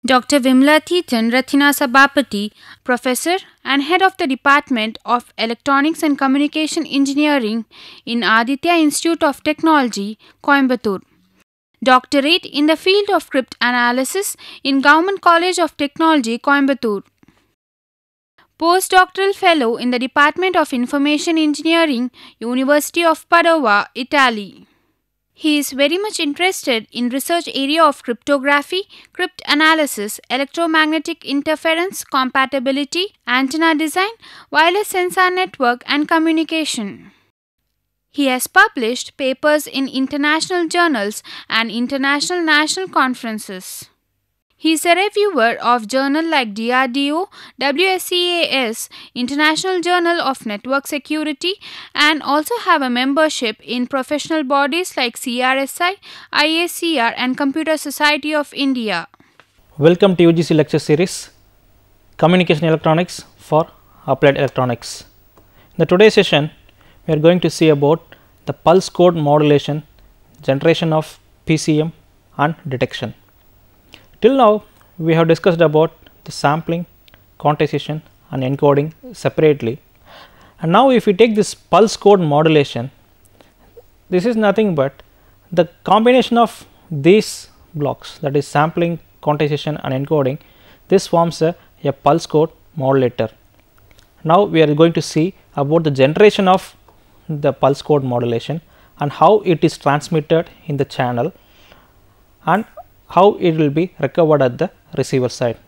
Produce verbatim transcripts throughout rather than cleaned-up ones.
Doctor Vimalatheetan Rathinasabapathy, Professor and Head of the Department of Electronics and Communication Engineering in Aditya Institute of Technology, Coimbatore. Doctorate in the field of cryptanalysis in Government College of Technology, Coimbatore. Postdoctoral Fellow in the Department of Information Engineering, University of Padova, Italy. He is very much interested in research area of cryptography, cryptanalysis, electromagnetic interference, compatibility, antenna design, wireless sensor network and communication. He has published papers in international journals and international national conferences. He is a reviewer of journals like D R D O, W S C A S, International Journal of Network Security, and also have a membership in professional bodies like C R S I, I A C R and Computer Society of India. Welcome to U G C lecture series Communication Electronics for Applied Electronics. In the today's session, we are going to see about the pulse code modulation, generation of P C M and detection. Till now, we have discussed about the sampling, quantization and encoding separately. And now if we take this pulse code modulation, this is nothing but the combination of these blocks, that is sampling, quantization and encoding. This forms a, a pulse code modulator. Now we are going to see about the generation of the pulse code modulation and how it is transmitted in the channel and how it will be recovered at the receiver side.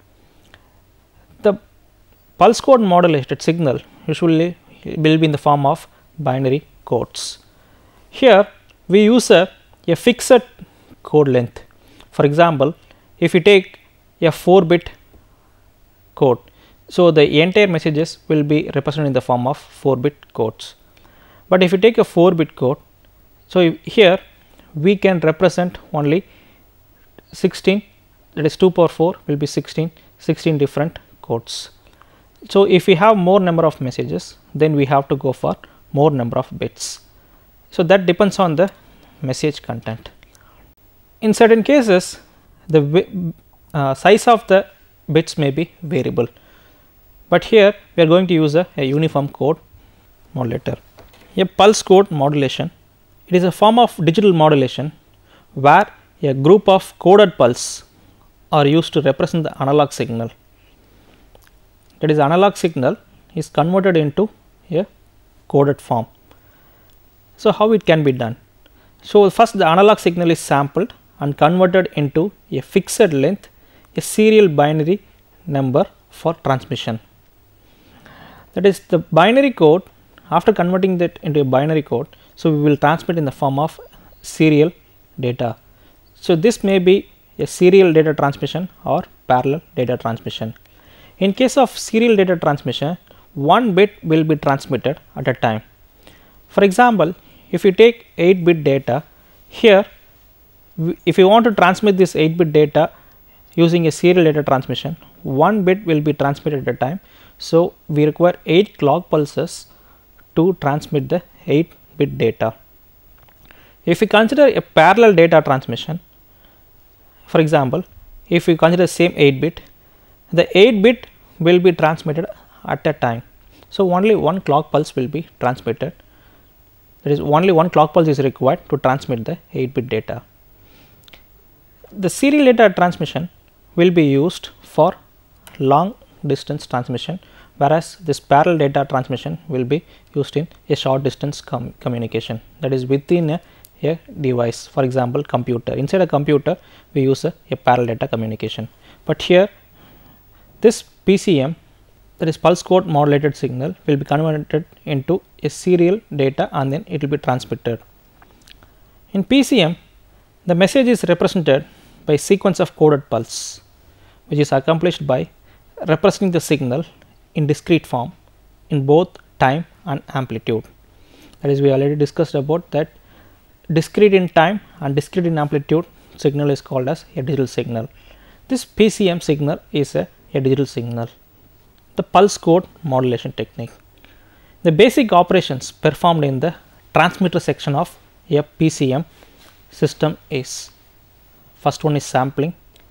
The pulse code modulated signal usually will be in the form of binary codes. Here we use a, a fixed code length. For example, if you take a four bit code, so the entire messages will be represented in the form of four bit codes. But if you take a four bit code, so here we can represent only sixteen, that is two power four will be sixteen, sixteen different codes. So if we have more number of messages, then we have to go for more number of bits. So that depends on the message content. In certain cases, the uh, size of the bits may be variable, but here we are going to use a, a uniform code modulator. A pulse code modulation, it is a form of digital modulation where a group of coded pulse are used to represent the analog signal. That is, analog signal is converted into a coded form. So how it can be done? So first the analog signal is sampled and converted into a fixed length, a serial binary number for transmission. That is, the binary code, after converting that into a binary code, so we will transmit in the form of serial data. So this may be a serial data transmission or parallel data transmission. In case of serial data transmission, one bit will be transmitted at a time. For example, if you take eight bit data, here if you want to transmit this eight bit data using a serial data transmission, one bit will be transmitted at a time. So we require eight clock pulses to transmit the eight bit data. If we consider a parallel data transmission, for example, if we consider same eight bit, the eight bit will be transmitted at a time. So only one clock pulse will be transmitted. That is, only one clock pulse is required to transmit the eight bit data. The serial data transmission will be used for long distance transmission, whereas this parallel data transmission will be used in a short distance com communication, that is within a a device. For example, computer. Inside a computer we use a, a parallel data communication, but here this P C M, that is pulse code modulated signal, will be converted into a serial data and then it will be transmitted. In P C M, the message is represented by sequence of coded pulse, which is accomplished by representing the signal in discrete form in both time and amplitude. That is, we already discussed about that discrete in time and discrete in amplitude signal is called as a digital signal. This P C M signal is a, a digital signal. The pulse code modulation technique. The basic operations performed in the transmitter section of a P C M system is: first one is sampling,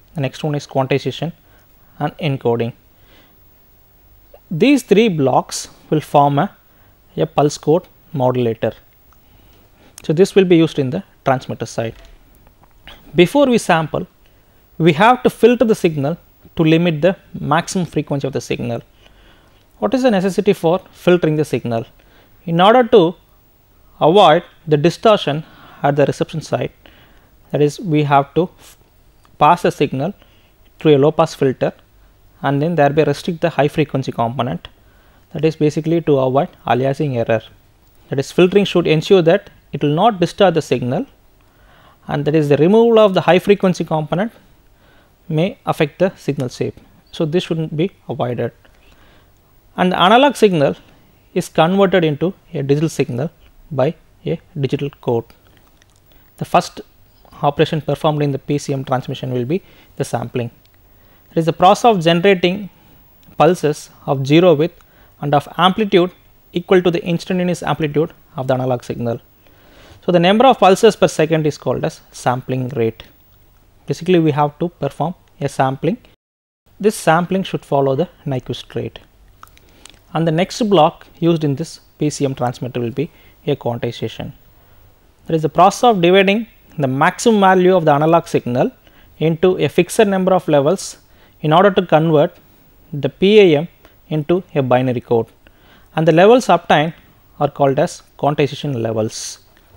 the next one is quantization and encoding. These three blocks will form a, a pulse code modulator. So, this will be used in the transmitter side. Before we sample, we have to filter the signal to limit the maximum frequency of the signal. What is the necessity for filtering the signal? In order to avoid the distortion at the reception side, that is, we have to pass a signal through a low pass filter and then thereby restrict the high frequency component, that is basically to avoid aliasing error. That is, filtering should ensure that it will not distort the signal, and that is the removal of the high frequency component may affect the signal shape. So, this should not be avoided, and the analog signal is converted into a digital signal by a digital code. The first operation performed in the P C M transmission will be the sampling. It is the process of generating pulses of zero width and of amplitude equal to the instantaneous amplitude of the analog signal. So, the number of pulses per second is called as sampling rate. Basically, we have to perform a sampling. This sampling should follow the Nyquist rate. And the next block used in this P C M transmitter will be a quantization. That is the process of dividing the maximum value of the analog signal into a fixed number of levels in order to convert the P A M into a binary code, and the levels obtained are called as quantization levels.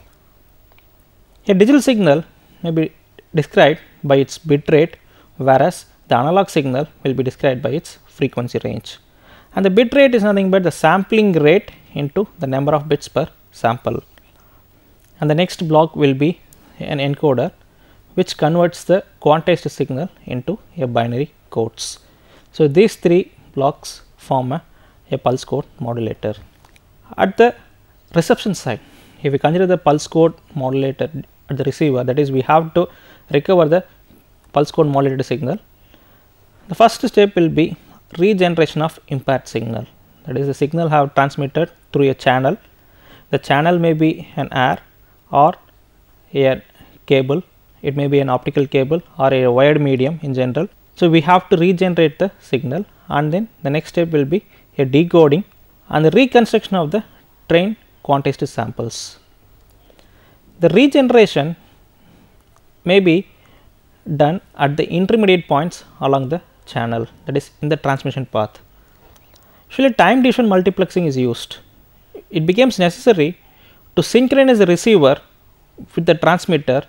A digital signal may be described by its bit rate, whereas the analog signal will be described by its frequency range, and the bit rate is nothing but the sampling rate into the number of bits per sample. And the next block will be an encoder which converts the quantized signal into a binary codes. So, these three blocks form a, a pulse code modulator. At the reception side, if we consider the pulse code modulator at the receiver, that is, we have to recover the pulse code modulated signal. The first step will be regeneration of impaired signal, that is, the signal have transmitted through a channel. The channel may be an air or a cable, it may be an optical cable or a wired medium in general. So, we have to regenerate the signal, and then the next step will be a decoding and the reconstruction of the trained quantized samples. The regeneration may be done at the intermediate points along the channel, that is, in the transmission path. Usually, time division multiplexing is used. It becomes necessary to synchronize the receiver with the transmitter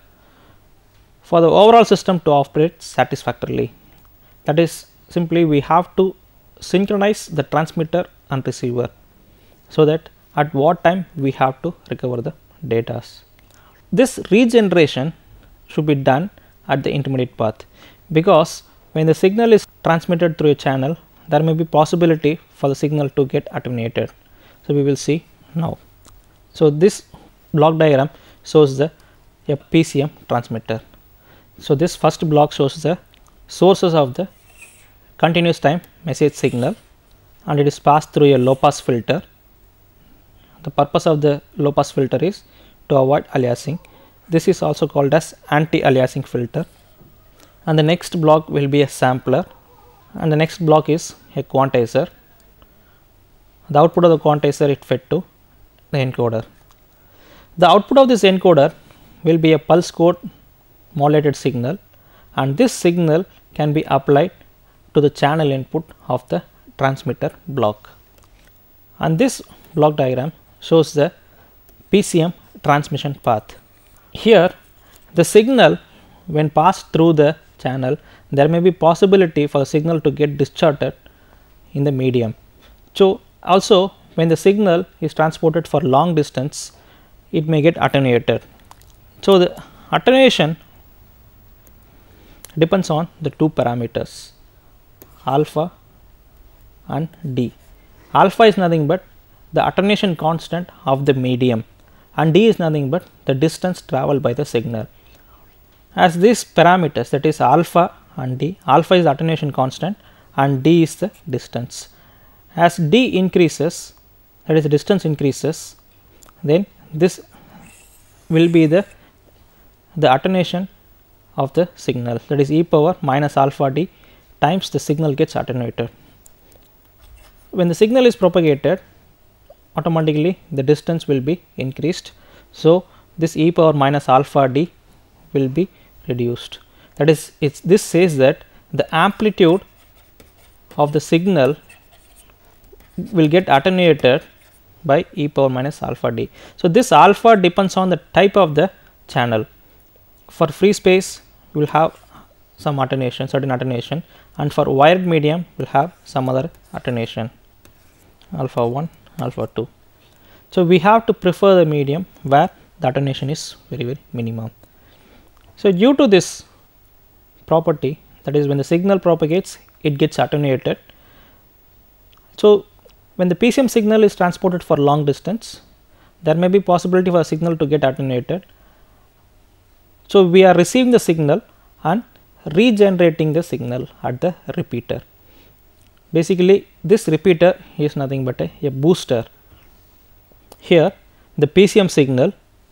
for the overall system to operate satisfactorily. That is, simply we have to synchronize the transmitter and receiver, so that at what time we have to recover the data. This regeneration should be done at the intermediate path, because when the signal is transmitted through a channel, there may be possibility for the signal to get attenuated. So, we will see now. So, this block diagram shows the a P C M transmitter. So, this first block shows the sources of the continuous time message signal, and it is passed through a low pass filter. The purpose of the low pass filter is to avoid aliasing. This is also called as anti aliasing filter. And the next block will be a sampler, and the next block is a quantizer. The output of the quantizer is fed to the encoder. The output of this encoder will be a pulse code modulated signal, and this signal can be applied to the channel input of the transmitter block. And this block diagram shows the P C M transmission path. Here, the signal when passed through the channel, there may be possibility for the signal to get distorted in the medium. So, also when the signal is transported for long distance, it may get attenuated. So, the attenuation depends on the two parameters, alpha and d. Alpha is nothing but the attenuation constant of the medium, and d is nothing but the distance travelled by the signal. As these parameters, that is alpha and d, alpha is the attenuation constant and d is the distance. As d increases, that is the distance increases, then this will be the the attenuation of the signal, that is e power minus alpha d times the signal gets attenuated. When the signal is propagated, automatically the distance will be increased. So, this e power minus alpha d will be reduced. That is, it's, this says that the amplitude of the signal will get attenuated by e power minus alpha d. So, this alpha depends on the type of the channel. For free space, we will have some attenuation, certain attenuation, and for wired medium, we will have some other attenuation, alpha one, alpha two. So, we have to prefer the medium where the attenuation is very very minimum. So, due to this property, that is when the signal propagates, it gets attenuated. So, when the P C M signal is transported for long distance, there may be possibility for a signal to get attenuated. So, we are receiving the signal and regenerating the signal at the repeater. Basically, this repeater is nothing but a, a booster. Here, the P C M signal,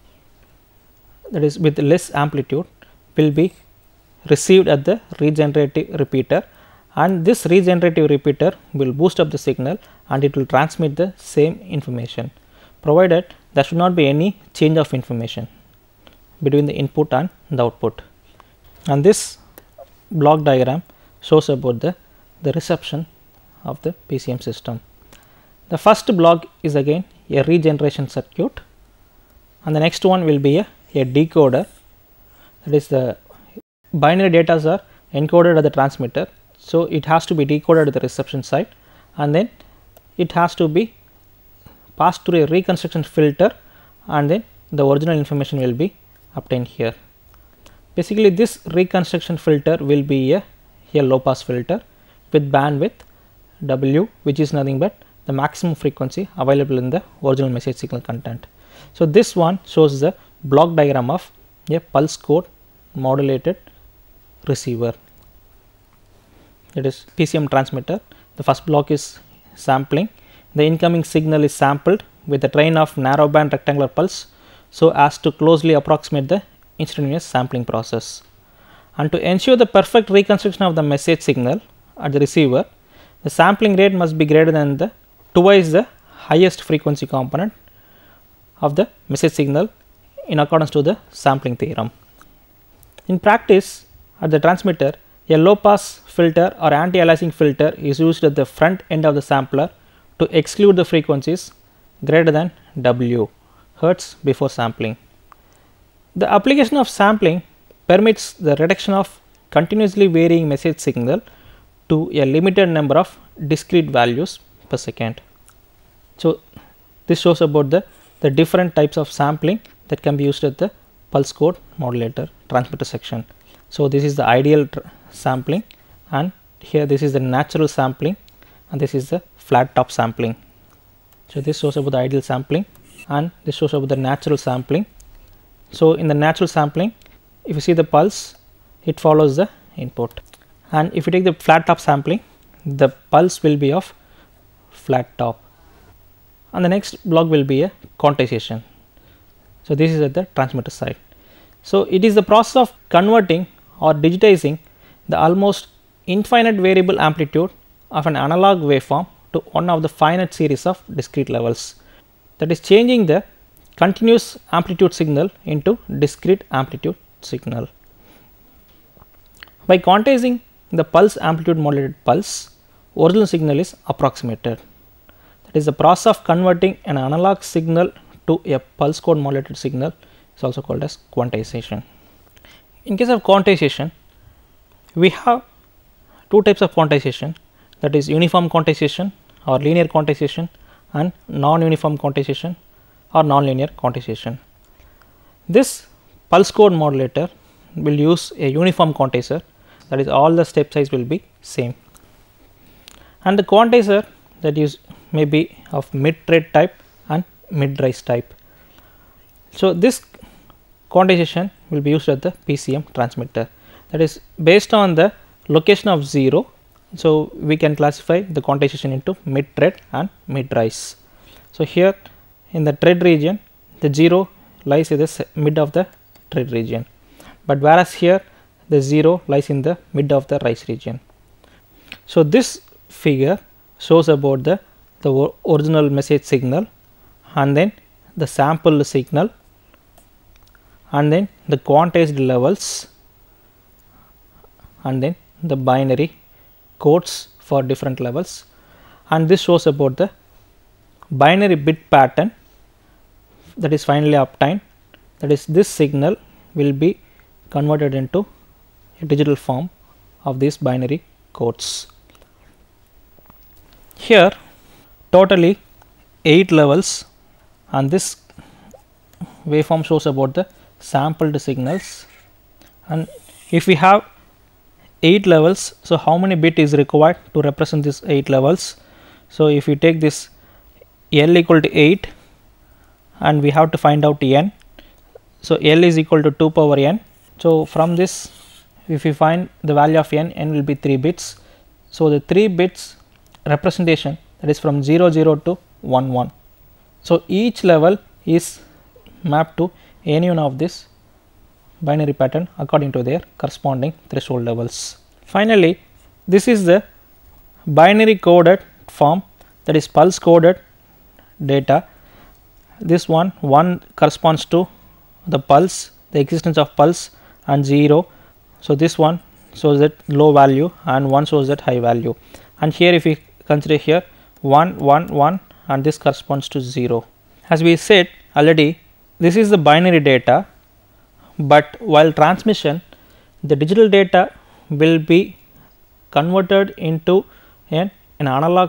that is with less amplitude, will be received at the regenerative repeater, and this regenerative repeater will boost up the signal and it will transmit the same information, provided there should not be any change of information between the input and the output. And this block diagram shows about the, the reception of the P C M system. The first block is again a regeneration circuit, and the next one will be a, a decoder, that is the binary data are encoded at the transmitter. So, it has to be decoded at the reception side, and then it has to be passed through a reconstruction filter, and then the original information will be obtained here. Basically, this reconstruction filter will be a, a low pass filter with bandwidth W, which is nothing but the maximum frequency available in the original message signal content. So, this one shows the block diagram of a pulse code modulated receiver, that is P C M transmitter. The first block is sampling. The incoming signal is sampled with a train of narrowband rectangular pulse, so as to closely approximate the instantaneous sampling process. And to ensure the perfect reconstruction of the message signal at the receiver, the sampling rate must be greater than the twice the highest frequency component of the message signal in accordance to the sampling theorem. In practice, at the transmitter, a low pass filter or anti-aliasing filter is used at the front end of the sampler to exclude the frequencies greater than W hertz before sampling. The application of sampling permits the reduction of continuously varying message signal to a limited number of discrete values per second. So, this shows about the, the different types of sampling that can be used at the pulse code modulator transmitter section. So, this is the ideal sampling, and here this is the natural sampling, and this is the flat top sampling. So, this shows about the ideal sampling, and this shows about the natural sampling. So, in the natural sampling, if you see the pulse, it follows the input, and if you take the flat top sampling, the pulse will be of flat top, and the next block will be a quantization. So, this is at the transmitter side. So, it is the process of converting or digitizing the almost infinite variable amplitude of an analog waveform to one of the finite series of discrete levels, that is changing the continuous amplitude signal into discrete amplitude signal. By quantizing the pulse amplitude modulated pulse, original signal is approximated. That is the process of converting an analog signal to a pulse code modulated signal is also called as quantization. In case of quantization, we have two types of quantization, that is uniform quantization or linear quantization, and non-uniform quantization or non-linear quantization. This pulse code modulator will use a uniform quantizer, that is all the step size will be same, and the quantizer that is may be of mid-thread type and mid-rise type. So, this quantization will be used at the P C M transmitter, that is based on the location of zero. So, we can classify the quantization into mid-thread and mid-rise. So, here in the thread region, the zero lies in the mid of the thread region, but whereas here the zero lies in the mid of the rise region. So this figure shows about the, the original message signal, and then the sampled signal, and then the quantized levels, and then the binary codes for different levels, and this shows about the binary bit pattern that is finally obtained. That is, this signal will be converted into a digital form of these binary codes. Here totally eight levels, and this waveform shows about the sampled signals. And if we have eight levels, so how many bit is required to represent these eight levels? So if we take this L equal to eight, and we have to find out n, so L is equal to two power n. So from this, if we find the value of n, n will be three bits. So the three bits representation, that is from zero zero to one one. So each level is mapped to any one of this binary pattern according to their corresponding threshold levels. Finally, this is the binary coded form, that is pulse coded data. This one, one corresponds to the pulse, the existence of pulse, and zero. So this one shows that low value, and one shows that high value. And here if we consider here one, one, one, and this corresponds to zero. As we said already, this is the binary data, but while transmission, the digital data will be converted into an, an analog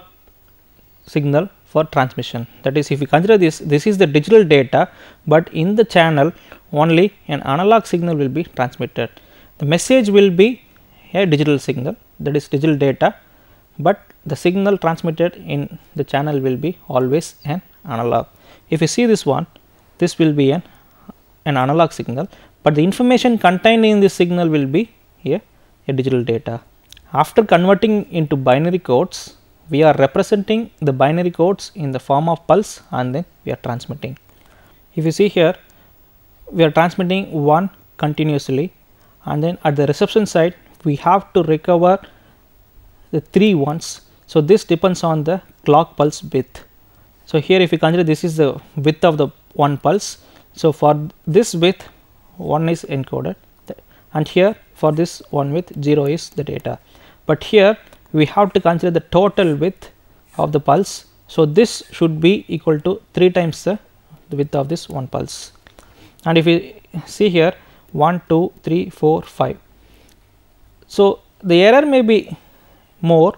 signal for transmission. That is, if we consider this, this is the digital data, but in the channel only an analog signal will be transmitted. The message will be a digital signal, that is digital data, but the signal transmitted in the channel will be always an analog. If you see this one, this will be an, an analog signal, but the information contained in this signal will be a, a digital data. After converting into binary codes, we are representing the binary codes in the form of pulse, and then we are transmitting. If you see here, we are transmitting one continuously, and then at the reception side we have to recover the three ones. So this depends on the clock pulse width. So here if you consider, this is the width of the one pulse. So for this width, one is encoded, and here for this one width, zero is the data. But here we have to consider the total width of the pulse. So this should be equal to three times the, the width of this one pulse. And if we see here one, two, three, four, five. So the error may be more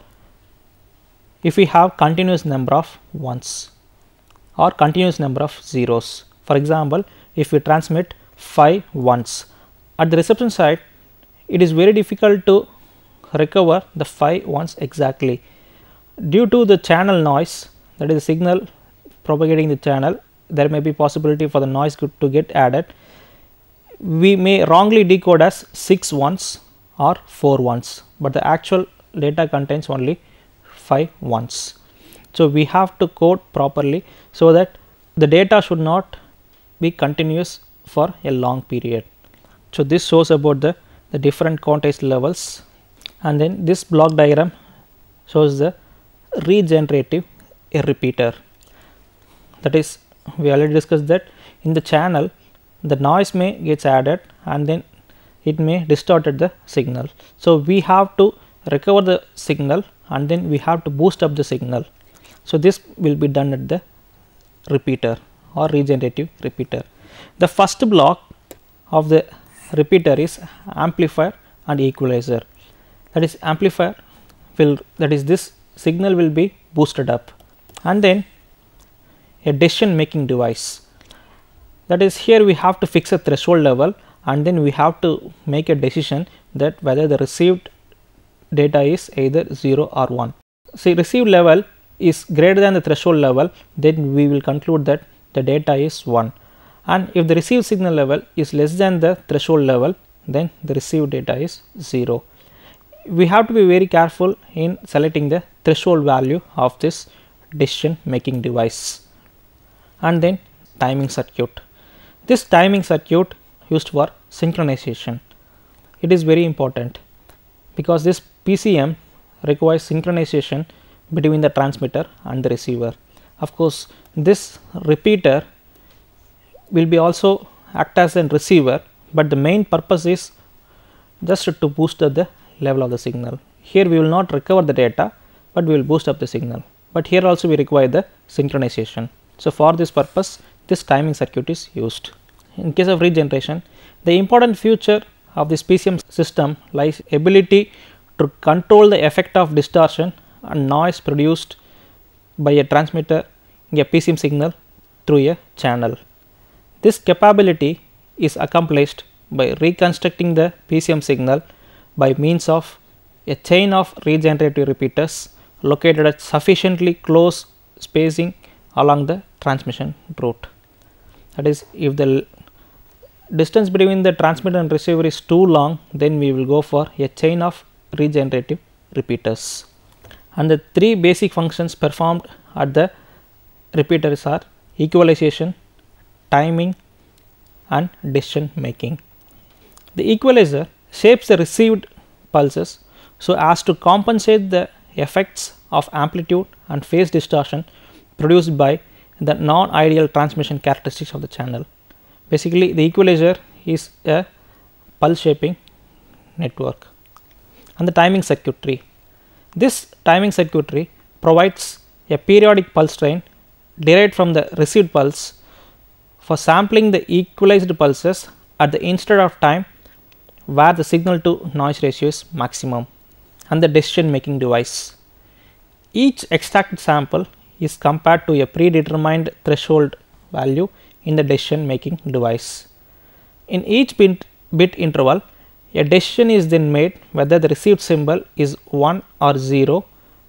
if we have continuous number of ones or continuous number of zeros. For example, if we transmit five ones, at the reception side it is very difficult to recover the five ones exactly due to the channel noise, that is the signal propagating the channel. There may be possibility for the noise to get added. We may wrongly decode as six ones or four ones, but the actual data contains only five ones. So we have to code properly so that the data should not be continuous for a long period. So this shows about the, the different quantized levels, and then this block diagram shows the regenerative repeater. That is, we already discussed that in the channel the noise may gets added, and then it may distorted the signal. So we have to recover the signal, and then we have to boost up the signal. So this will be done at the repeater or regenerative repeater. The first block of the repeater is amplifier and equalizer. That is, amplifier will, that is this signal will be boosted up, and then a decision making device. That is, here we have to fix a threshold level, and then we have to make a decision that whether the received data is either zero or one. See, received level is greater than the threshold level, then we will conclude that the data is one, and if the received signal level is less than the threshold level, then the received data is zero. We have to be very careful in selecting the threshold value of this decision making device. And then timing circuit. This timing circuit used for synchronization. it is very important because this P C M requires synchronization between the transmitter and the receiver. Of course, this repeater will be also act as a receiver, but the main purpose is just to boost up the level of the signal. Here we will not recover the data, but we will boost up the signal, but here also we require the synchronization. So, for this purpose this timing circuit is used. In case of regeneration, the important feature of this P C M system lies ability to control the effect of distortion and noise produced by a transmitter in a P C M signal through a channel. This capability is accomplished by reconstructing the P C M signal by means of a chain of regenerative repeaters located at sufficiently close spacing along the transmission route. That is, if the distance between the transmitter and receiver is too long, then we will go for a chain of regenerative repeaters. And the three basic functions performed at the repeaters are equalization, timing and decision making. The equalizer shapes the received pulses so as to compensate the effects of amplitude and phase distortion produced by the non-ideal transmission characteristics of the channel. Basically, the equalizer is a pulse shaping network. And the timing circuitry. This timing circuitry provides a periodic pulse train derived from the received pulse for sampling the equalized pulses at the instant of time where the signal to noise ratio is maximum. And the decision making device. Each extracted sample is compared to a predetermined threshold value in the decision making device. In each bit, bit interval, a decision is then made whether the received symbol is one or zero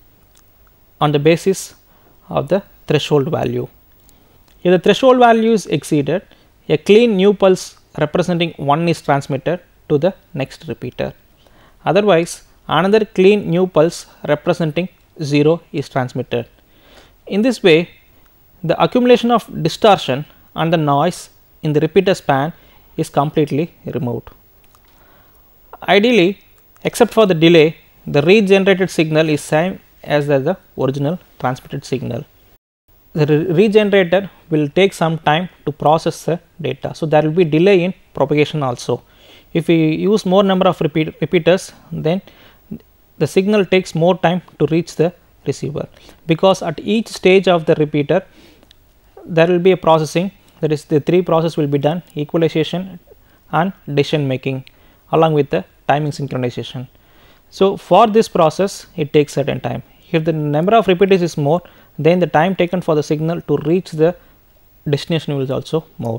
on the basis of the threshold value. If the threshold value is exceeded, a clean new pulse representing one is transmitted to the next repeater. Otherwise, another clean new pulse representing zero is transmitted. In this way, the accumulation of distortion and the noise in the repeater span is completely removed. Ideally, except for the delay, the regenerated signal is same as the, the original transmitted signal. The re regenerator will take some time to process the data. So, there will be delay in propagation also. If we use more number of repeat repeaters, then the signal takes more time to reach the receiver, because at each stage of the repeater there will be a processing, that is the three process will be done: equalization and decision making along with the timing synchronization. So, for this process it takes certain time. If the number of repeaters is more, then the time taken for the signal to reach the destination is also more.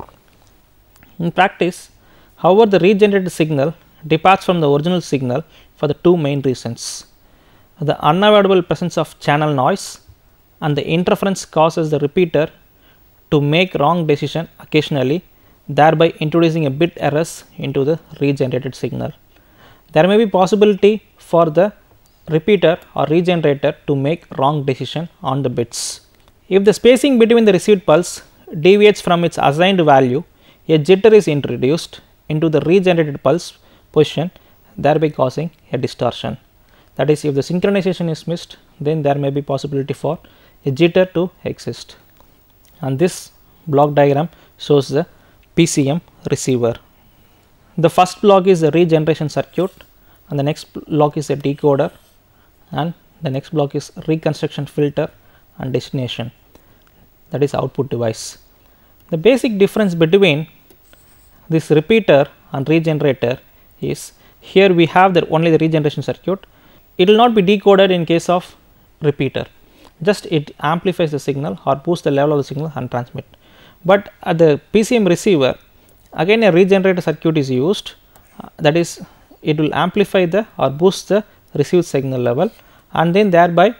In practice, however, the regenerated signal departs from the original signal for the two main reasons: the unavoidable presence of channel noise and the interference causes the repeater to make wrong decision occasionally, thereby introducing a bit errors into the regenerated signal. There may be possibility for the repeater or regenerator to make wrong decision on the bits. If the spacing between the received pulse deviates from its assigned value, a jitter is introduced into the regenerated pulse position, thereby causing a distortion. That is, if the synchronization is missed, then there may be possibility for a jitter to exist. And this block diagram shows the P C M receiver. The first block is the regeneration circuit, and the next block is a decoder, and the next block is reconstruction filter and destination, that is output device. The basic difference between this repeater and regenerator is, here we have the only the regeneration circuit. It will not be decoded in case of repeater, just it amplifies the signal or boosts the level of the signal and transmit. But at the P C M receiver, again a regenerator circuit is used, uh, that is it will amplify the or boost the received signal level, and then thereby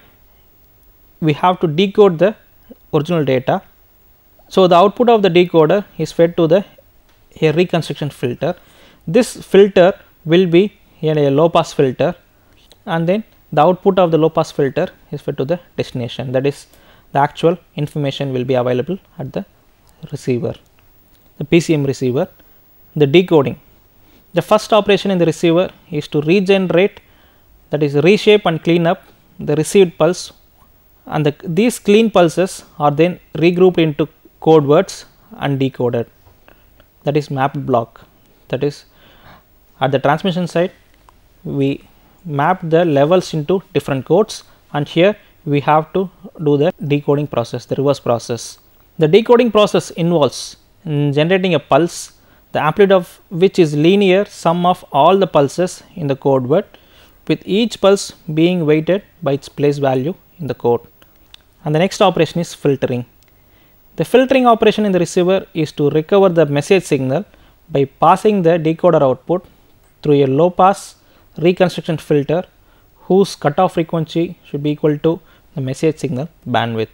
we have to decode the original data. So, the output of the decoder is fed to the a reconstruction filter. This filter will be a low pass filter, and then the output of the low pass filter is fed to the destination, that is the actual information will be available at the receiver, the P C M receiver. The decoding, The first operation in the receiver is to regenerate, that is reshape and clean up the received pulse, and the, these clean pulses are then regrouped into code words and decoded, that is mapped block. That is, at the transmission side we map the levels into different codes, and here we have to do the decoding process, the reverse process. The decoding process involves in generating a pulse, the amplitude of which is linear sum of all the pulses in the code word, with each pulse being weighted by its place value in the code. And the next operation is filtering. The filtering operation in the receiver is to recover the message signal by passing the decoder output through a low pass reconstruction filter whose cutoff frequency should be equal to the message signal bandwidth.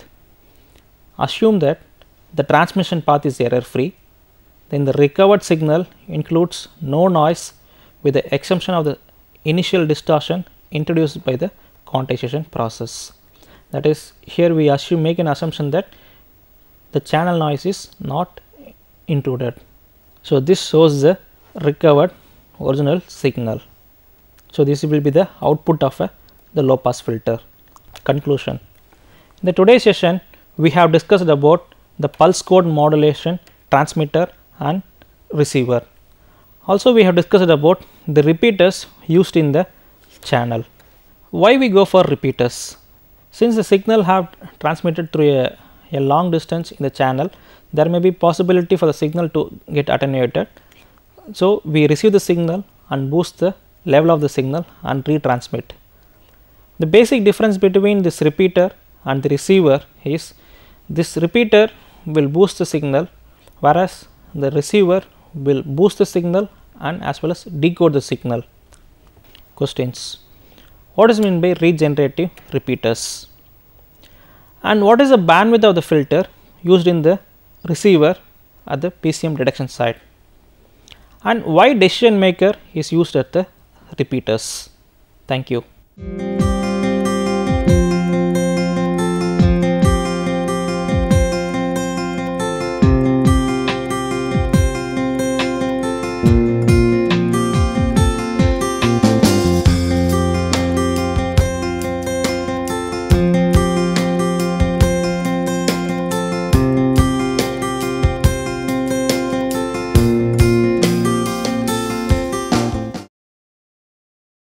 Assume that the transmission path is error free, then the recovered signal includes no noise with the exception of the initial distortion introduced by the quantization process. That is, here we assume make an assumption that the channel noise is not intruded. So, this shows the recovered original signal. So, this will be the output of a, the low pass filter. Conclusion. In the today's session we have discussed about the pulse code modulation transmitter and receiver. Also we have discussed about the repeaters used in the channel. Why we go for repeaters? Since the signal have transmitted through a, a long distance in the channel, there may be possibility for the signal to get attenuated. So we receive the signal and boost the level of the signal and retransmit. The basic difference between this repeater and the receiver is this repeater will boost the signal, whereas the receiver will boost the signal and as well as decode the signal. Questions. What is meant by regenerative repeaters? And what is the bandwidth of the filter used in the receiver at the P C M detection side? And why decision maker is used at the repeaters? Thank you.